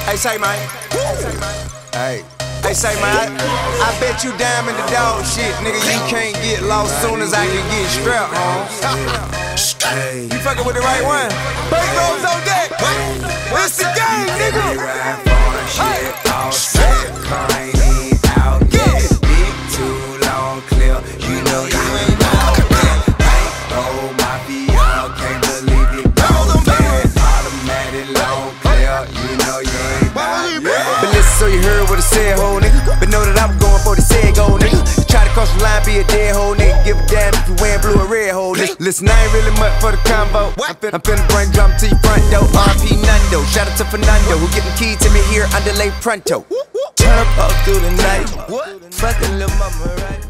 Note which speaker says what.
Speaker 1: Hey, say, man. Hey. Hey, say, man, I bet you damn in the dog shit, nigga. You can't get lost soon as I can get strapped, Hey. You fucking with the right one? Bank rolls on deck. It's the game, nigga. Hey.
Speaker 2: Big, too long, clear. You know you ain't out there. Oh, my VR, can't believe it. Automatic, long, clear. You know you ain't out there.
Speaker 1: But listen, so you heard what I said, ho, nigga. But know that I'm going for the said go, nigga. Try to cross the line, be a dead hoe, nigga. Give a damn if you wearing blue or red, ho, nigga. Listen, I ain't really much for the combo. I'm finna bring drum to your front door. RP Nando, shout out to Fernando, who get the key to me here underlay pronto. Turn up all through the night. Fucking little mama, right?